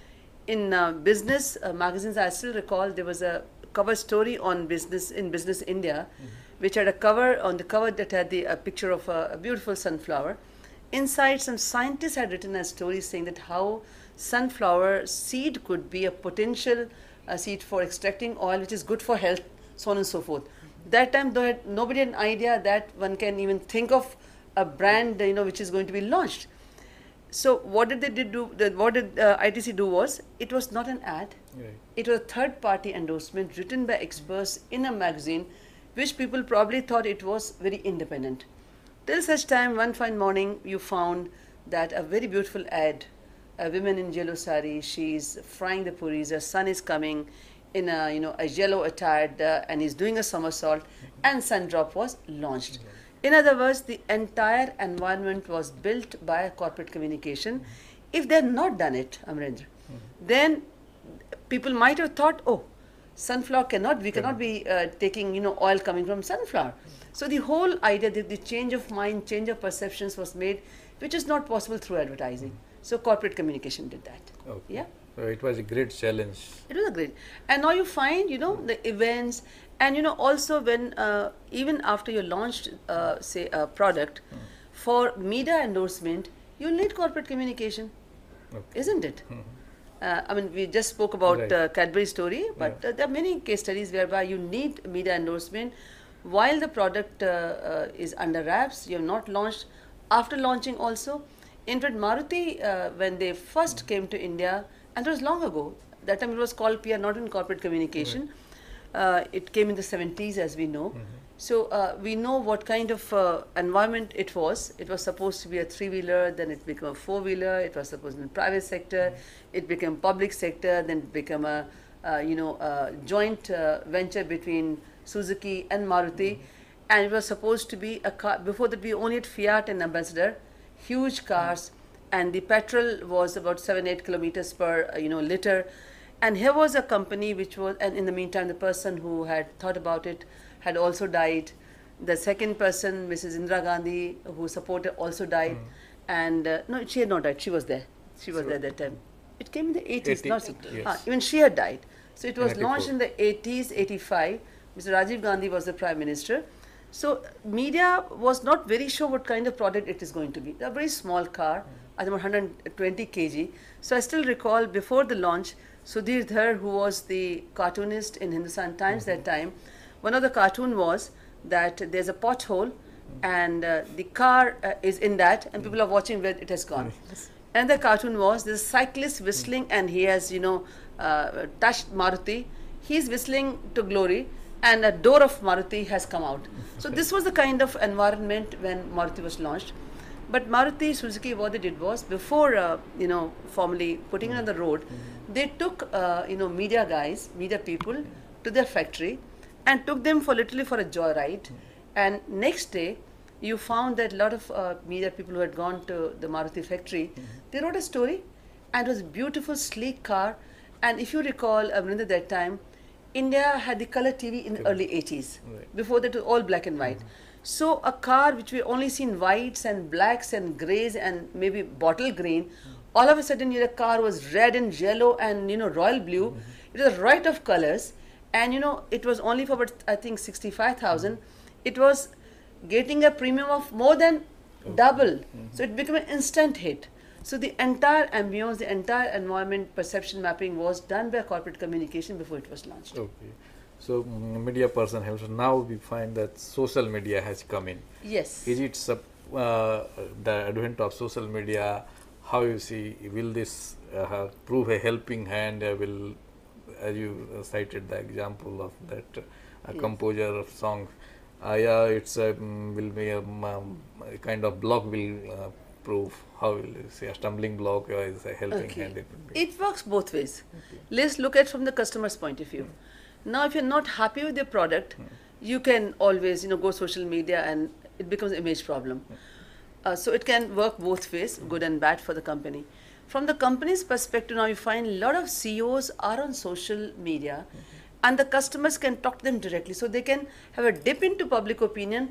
in uh, business uh, magazines, I still recall there was a cover story on business in Business India, mm-hmm. which had a cover on the cover that had the a picture of a, a beautiful sunflower. Inside, some scientists had written a story saying that how sunflower seed could be a potential uh, seed for extracting oil, which is good for health, so on and so forth. That time, though, had, nobody had an idea that one can even think of a brand, you know, which is going to be launched. So what did they did do? The, what did uh, I T C do was, it was not an ad. Right. It was a third-party endorsement written by experts in a magazine, which people probably thought it was very independent. Till such time, one fine morning, you found that a very beautiful ad, a woman in yellow sari, she's frying the puris, her son is coming in a, you know, a yellow attired, uh, and he's doing a somersault, and Sundrop was launched. Mm-hmm. In other words, the entire environment was built by corporate communication. Mm-hmm. If they had not done it, Amarendra, mm-hmm. then people might have thought, oh, sunflower cannot, we cannot be uh, taking, you know, oil coming from sunflower. So the whole idea that the change of mind, change of perceptions was made, which is not possible through advertising. So corporate communication did that. Okay. Yeah. So it was a great challenge. It was a great, and now you find, you know, the events, and you know, also when uh, even after you launched, uh, say, a product, mm. for media endorsement, you need corporate communication, Okay. isn't it? Uh, I mean, we just spoke about Right. uh, Cadbury story, but Yeah. uh, there are many case studies whereby you need media endorsement while the product uh, uh, is under wraps. You have not launched. After launching, also, in fact, Maruti, uh, when they first came to India, and it was long ago. That time it was called P R, not in corporate communication. Uh, it came in the seventies, as we know. So uh, we know what kind of uh, environment it was. It was supposed to be a three-wheeler, then it became a four-wheeler. It was supposed to be in private sector. It became public sector, then it became a uh, you know a joint uh, venture between Suzuki and Maruti. And it was supposed to be a car. Before that, we only had Fiat and Ambassador, huge cars, and the petrol was about seven, eight kilometers per uh, you know liter. And here was a company which was, and in the meantime, the person who had thought about it had also died. The second person, Missus Indira Gandhi, who supported, also died. And uh, no, she had not died. She was there. She was So- there that time. It came in the eighties, eighty, not so- yes. ah, even she had died. So it In was launched eighty-four. in the eighties, eighty-five. Mister Rajiv Gandhi was the prime minister. So media was not very sure what kind of product it is going to be. A very small car, I think one hundred twenty kilograms. So I still recall before the launch, Sudhir Dhar, who was the cartoonist in Hindustan Times that time, one of the cartoon was that there's a pothole and uh, the car uh, is in that and people are watching where it has gone. And the cartoon was this cyclist whistling and he has, you know, uh, touched Maruti. He's whistling to glory and a door of Maruti has come out. So this was the kind of environment when Maruti was launched. But Maruti Suzuki, what they did was, before, uh, you know, formally putting it on the road, they took, uh, you know, media guys, media people to their factory and took them for literally for a joyride. And next day, you found that a lot of uh, media people who had gone to the Maruti factory, they wrote a story and it was a beautiful, sleek car. And if you recall, uh, at that time, India had the color T V in the early eighties. Right. Before that, it was all black and white. So a car which we only seen whites and blacks and greys and maybe bottle green, all of a sudden your car was red and yellow and you know royal blue. It was right of colors, and you know it was only for about I think sixty-five thousand. It was getting a premium of more than double. So it became an instant hit. So the entire ambience, the entire environment perception mapping was done by corporate communication before it was launched. Okay. So mm, media person helps. Now we find that social media has come in. Yes. Is it sub, uh, the advent of social media? How you see? Will this uh, have- prove a helping hand? Uh, will, as you uh, cited the example of that uh, Yes. composer of songs, uh, yeah, it's a, mm, will be a, um, a kind of block will uh, prove. How will you say a stumbling block or is a helping Okay. hand? It will be. It works both ways. Let's look at from the customer's point of view. Now, if you're not happy with your product, you can always, you know, go social media and it becomes an image problem. Uh, so it can work both ways, good and bad for the company. From the company's perspective, now you find a lot of C E Os are on social media, and the customers can talk to them directly, so they can have a dip into public opinion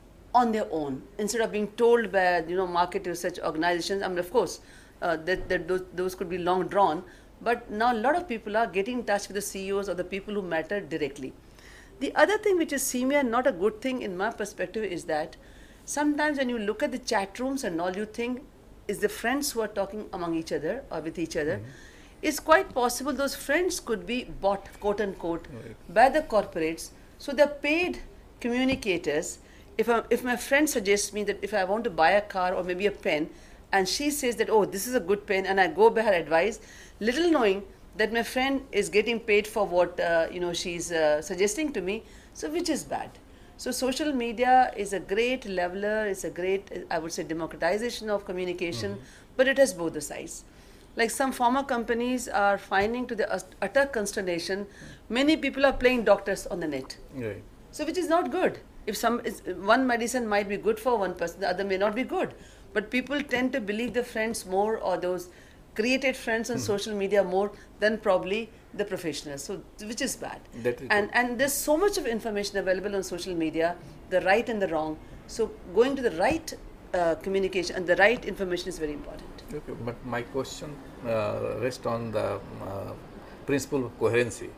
on their own instead of being told by you know market research organizations. I mean, of course, uh, that, that those, those could be long drawn, but now a lot of people are getting in touch with the C E Os or the people who matter directly. The other thing which is seemingly not a good thing in my perspective is that sometimes when you look at the chat rooms and all, you think is the friends who are talking among each other or with each other. It's quite possible those friends could be bought, quote unquote, Right. by the corporates. So they're paid communicators. If, I, if my friend suggests me that if I want to buy a car or maybe a pen, and she says that, oh, this is a good pen, and I go by her advice, little knowing that my friend is getting paid for what uh, you know she's uh, suggesting to me, so which is bad. So social media is a great leveler, it's a great, I would say, democratization of communication, but it has both the sides. Like some pharma companies are finding to their utter consternation, many people are playing doctors on the net. Right. So which is not good. If some is, one medicine might be good for one person, the other may not be good. But people tend to believe their friends more or those created friends on social media more than probably the professionals. So which is bad. That is and and there's so much of information available on social media, the right and the wrong. So going to the right uh, communication and the right information is very important. Okay, but my question uh, rests on the uh, principle of coherency.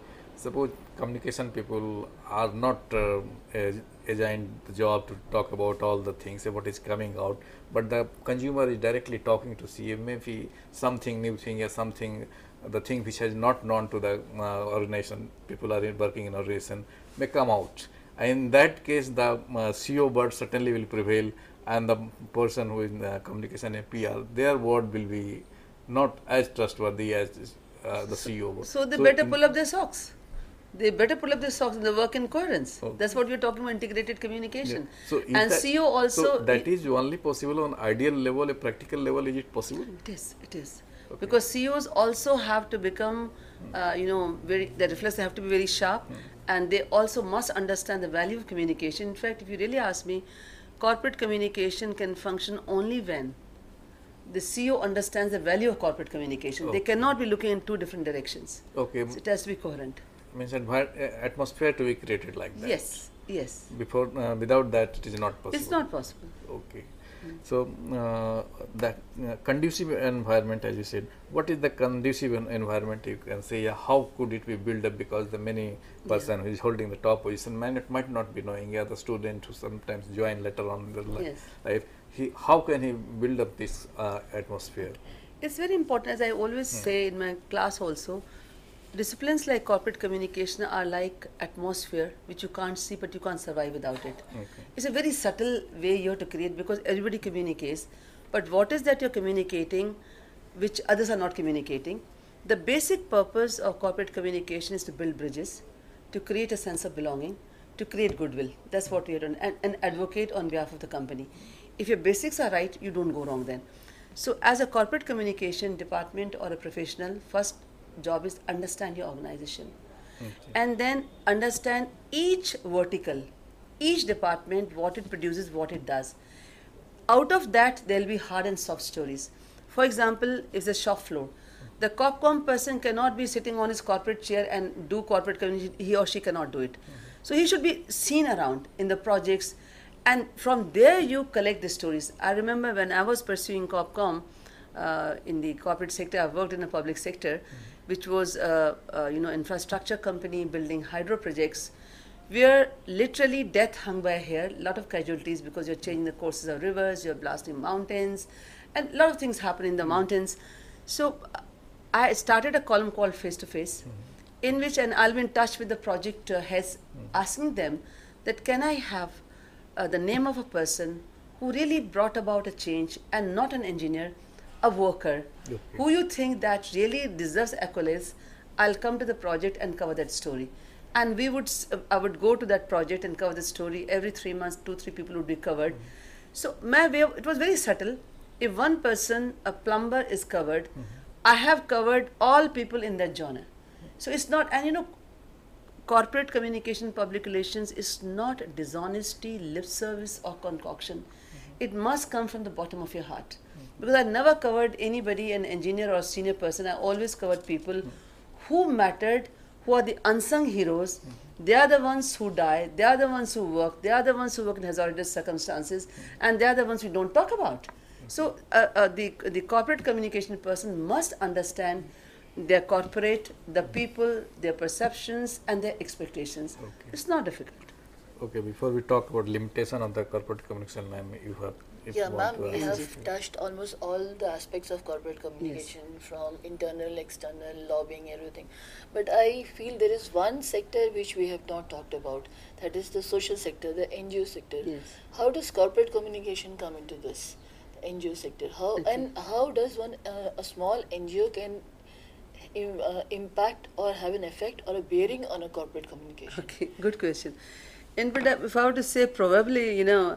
suppose communication people are not uh, as- assigned the job to talk about all the things, what is coming out, but the consumer is directly talking to C A, maybe something new thing or something, the thing which has not known to the uh, organization, people are in working in organization, may come out. In that case, the uh, C E O word certainly will prevail, and the person who is in the communication and P R, their word will be not as trustworthy as uh, the C E O word. So they better in- pull up their socks. They better pull up their socks and they work in coherence. Okay. That's what we're talking about, integrated communication. Yeah. So is and that- C E O also. So that is only possible on ideal level, a practical level. Is it possible? It is. It is. Because C E Os also have to become, uh, you know, very. The reflex have to be very sharp, and they also must understand the value of communication. In fact, if you really ask me, corporate communication can function only when the C E O understands the value of corporate communication. They Okay. cannot be looking in two different directions. Okay, So it has to be coherent. means envi- uh, atmosphere to be created like that. Yes. Yes. Before, uh, without that, it is not possible. It's not possible. Okay. So uh, that uh, conducive environment, as you said, what is the conducive en- environment? You can say, yeah, how could it be built up? Because the many person who is holding the top position might, might not be knowing. Yeah, the student who sometimes join later on in their li- Yes. life. He, how can he build up this uh, atmosphere? It's very important, as I always say in my class also, disciplines like corporate communication are like atmosphere which you can't see but you can't survive without it. Okay. It's a very subtle way you have to create because everybody communicates, but what is that you're communicating which others are not communicating? The basic purpose of corporate communication is to build bridges, to create a sense of belonging, to create goodwill. That's what we are doing, and, and advocate on behalf of the company. If your basics are right, you don't go wrong then. So as a corporate communication department or a professional, first job is understand your organization. And then understand each vertical, each department, what it produces, what it does. Out of that, there will be hard and soft stories. For example, if the shop floor, the Corpcom person cannot be sitting on his corporate chair and do corporate communication, he or she cannot do it. So he should be seen around in the projects, and from there you collect the stories. I remember when I was pursuing Corpcom uh, in the corporate sector, I worked in the public sector, which was a, a you know infrastructure company building hydro projects, where literally death hung by a hair, a lot of casualties because you're changing the courses of rivers, you're blasting mountains, and a lot of things happen in the mountains. So uh, I started a column called Face to Face, in which, and I'll be in touch with the project uh, heads, asking them that can I have uh, the name of a person who really brought about a change, and not an engineer, a worker, Okay. who you think that really deserves accolades. I'll come to the project and cover that story. And we would, s- uh, I would go to that project and cover the story. Every three months, two, three people would be covered. So my way, of, it was very subtle. If one person, a plumber, is covered, I have covered all people in that genre. So it's not, and you know, corporate communication, public relations is not dishonesty, lip service, or concoction. It must come from the bottom of your heart. Because I never covered anybody, an engineer or a senior person. I always covered people who mattered, who are the unsung heroes. They are the ones who die, they are the ones who work, they are the ones who work in hazardous circumstances, and they are the ones we don't talk about. So uh, uh, the, the corporate communication person must understand their corporate, the people, their perceptions, and their expectations. Okay. It's not difficult. Okay, before we talk about limitation of the corporate communication, ma'am, you have. If Yeah, you ma'am, want to we add- have touched almost all the aspects of corporate communication, from internal, external, lobbying, everything. But I feel there is one sector which we have not talked about, that is the social sector, the N G O sector. Yes. How does corporate communication come into this, the N G O sector? How Okay. and how does one uh, a small N G O can im, uh, impact or have an effect or a bearing on a corporate communication? Okay, good question. In fact, if I were to say, probably, you know,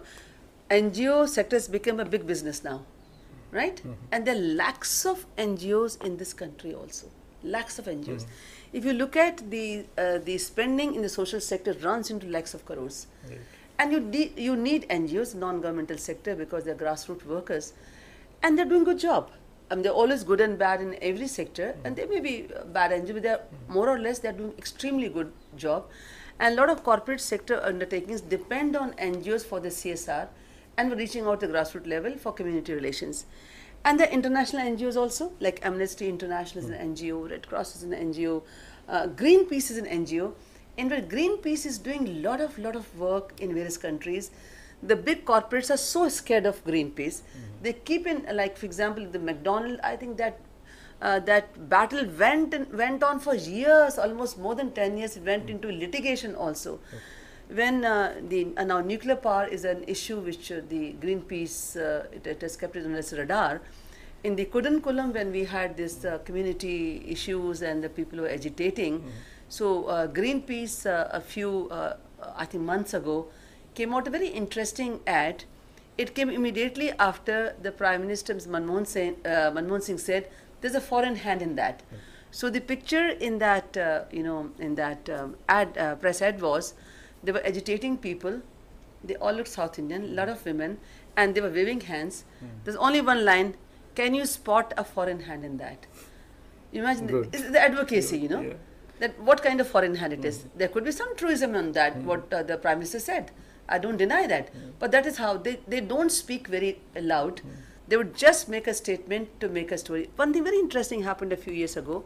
N G O sectors become a big business now, right? And there are lakhs of N G Os in this country also, lakhs of N G Os. If you look at the uh, the spending in the social sector runs into lakhs of crores. Right. And you, de- you need N G Os, non-governmental sector, because they're grassroots workers, and they're doing good job. I mean, they're always good and bad in every sector, and they may be uh, bad N G Os, but they're more or less they're doing extremely good job. And a lot of corporate sector undertakings depend on N G Os for the C S R, and we're reaching out to grassroots level for community relations. And the international N G Os also, like Amnesty International is an N G O, Red Cross is an N G O, uh, Greenpeace is an N G O. In fact, Greenpeace is doing a lot of lot of work in various countries. The big corporates are so scared of Greenpeace. Mm-hmm. They keep in, like for example, the McDonald. I think that uh, that battle went and went on for years, almost more than ten years. It went mm-hmm. into litigation also. Okay. When uh, the uh, now nuclear power is an issue which uh, the Greenpeace uh, it, it has kept it on its radar. In the Kudankulam, when we had this uh, community issues and the people were agitating, mm-hmm. so uh, Greenpeace uh, a few uh, I think months ago came out a very interesting ad. It came immediately after the Prime Minister Manmohan Singh, uh, Manmohan Singh said there's a foreign hand in that. Mm-hmm. So the picture in that uh, you know in that um, ad uh, press ad was. They were agitating people. They all looked South Indian, a lot of women, and they were waving hands. Mm. There's only one line, can you spot a foreign hand in that? You imagine, the, it's the advocacy, you know, yeah. that what kind of foreign hand it is. Mm. There could be some truism on that, mm. what uh, the Prime Minister said. I don't deny that. Mm. But that is how, they, they don't speak very loud. Mm. They would just make a statement to make a story. One thing very interesting happened a few years ago.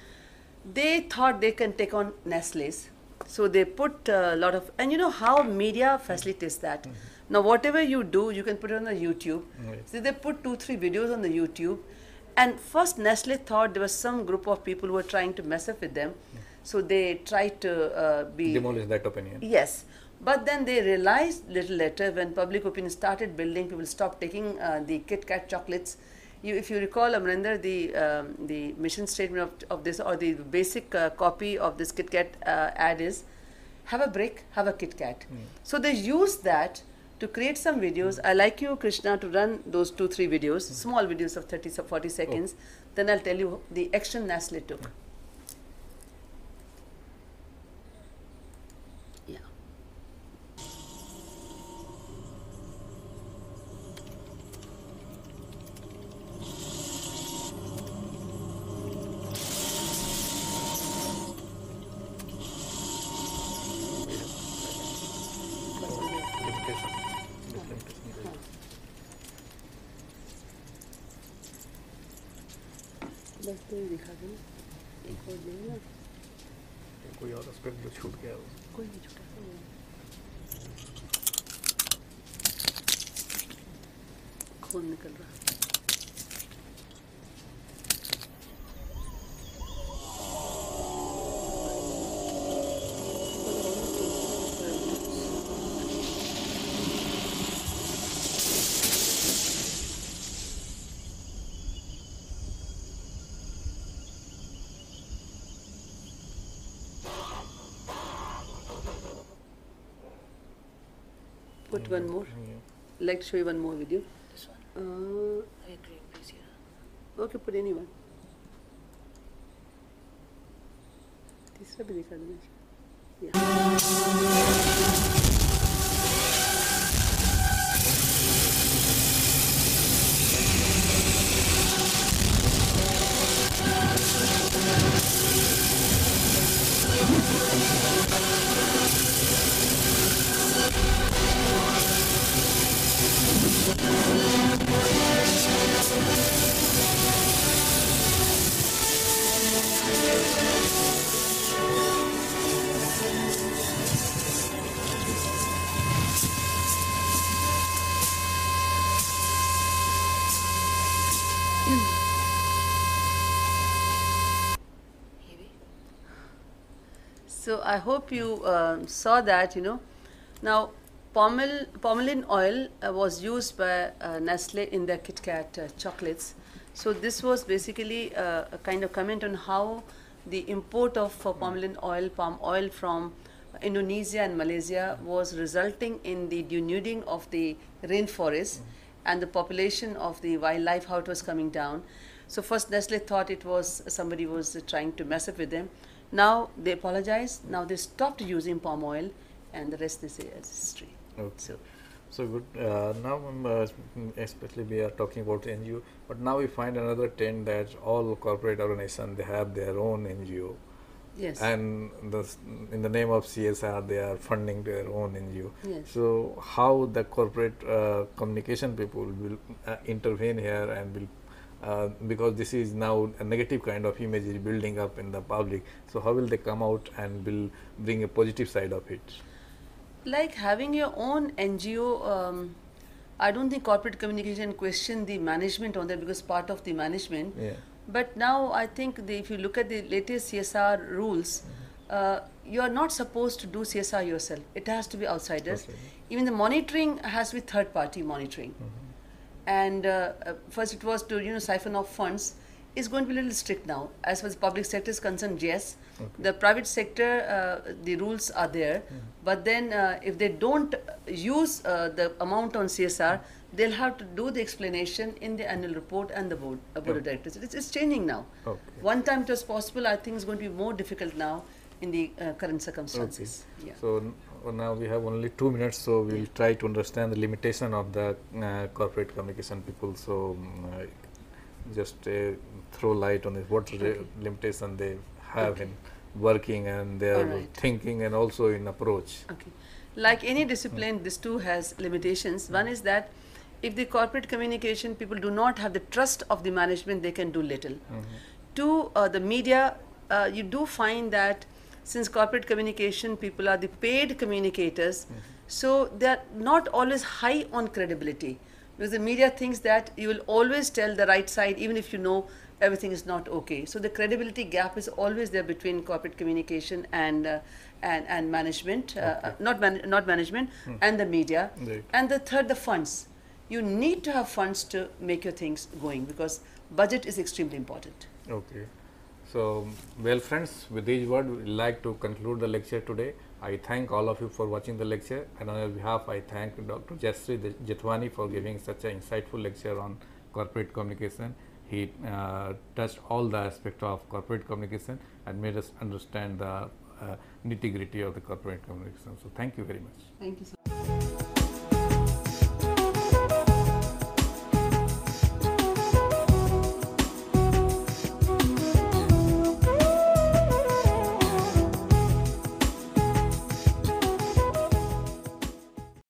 They thought they can take on Nestle's. So they put a lot of, and you know how media facilitates that. Mm-hmm. Now whatever you do, you can put it on the YouTube. Mm-hmm. So they put two, three videos on the YouTube. And first Nestle thought there was some group of people who were trying to mess up with them. Mm-hmm. So they tried to uh, be... demolish that opinion. Yes. But then they realized little later when public opinion started building, people stopped taking uh, the Kit Kat chocolates. You, if you recall, Amrinder, the um, the mission statement of, of this, or the basic uh, copy of this Kit Kat uh, ad is, have a break, have a Kit Kat. Mm. So they use that to create some videos. Mm. I like you, Krishna, to run those two, three videos, mm. small videos of thirty, forty seconds. Oh. Then I'll tell you the action Nestle took. Mm. दिखा देना एक और देना कोई और aspect जो छूट गया हो कोई नहीं छूटा खून निकल रहा Put mm-hmm. one more. Mm-hmm. Like to show you one more video. This one. Uh, I agree, please. Yeah. Okay, put anyone. तीसरा भी दिखा देना. Yeah. So I hope you uh, saw that, you know. Now, pomel, pommelin oil uh, was used by uh, Nestle in their Kit Kat uh, chocolates. So this was basically uh, a kind of comment on how the import of uh, pommelin oil, palm oil from Indonesia and Malaysia was resulting in the denuding of the rainforest and the population of the wildlife, how it was coming down. So first Nestle thought it was somebody was uh, trying to mess up with them. Now they apologize. Now they stopped using palm oil, and the rest they say is history. Okay. So, so good. Uh, now, um, uh, especially we are talking about N G O, but now we find another trend that all corporate organizations they have their own N G O. Yes. And the, in the name of C S R, they are funding their own N G O. Yes. So how the corporate uh, communication people will uh, intervene here and will uh, because this is now a negative kind of image is building up in the public. So how will they come out and will bring a positive side of it? Like having your own N G O, um, I don't think corporate communication question the management on that because part of the management. Yeah. But now I think the, if you look at the latest C S R rules, mm-hmm. uh, you are not supposed to do C S R yourself. It has to be outsiders. Okay. Even the monitoring has to be third party monitoring. Mm-hmm. And uh, uh, first it was to you know siphon off funds. Is going to be a little strict now. As far as public sector is concerned, yes. Okay. The private sector, uh, the rules are there. Mm. But then uh, if they don't use uh, the amount on C S R, mm. they'll have to do the explanation in the annual report and the board, uh, board okay. of directors. It's, it's changing now. Okay. One time it was possible, I think it's going to be more difficult now in the uh, current circumstances. Okay. Yeah. So now we have only two minutes, so we'll yeah. try to understand the limitation of the uh, corporate communication people. So uh, just uh, throw light on it, what okay. limitation they have okay. in working and their right. thinking and also in approach. Okay. Like any discipline, mm. this too has limitations. Mm. One is that if the corporate communication people do not have the trust of the management, they can do little. Mm-hmm. Two, uh, the media, uh, you do find that since corporate communication people are the paid communicators, mm-hmm. so they are not always high on credibility. Because the media thinks that you will always tell the right side even if you know everything is not okay. So the credibility gap is always there between corporate communication and uh, and, and management, okay. uh, not man not management, hmm. and the media. Right. And the third, the funds. You need to have funds to make your things going because budget is extremely important. Okay. So, well friends, with these words, we would like to conclude the lecture today. I thank all of you for watching the lecture, and on your behalf I thank Doctor Jayashree Jethwani for giving such an insightful lecture on corporate communication. He uh, touched all the aspects of corporate communication and made us understand the uh, nitty-gritty of the corporate communication. So thank you very much. Thank you so much.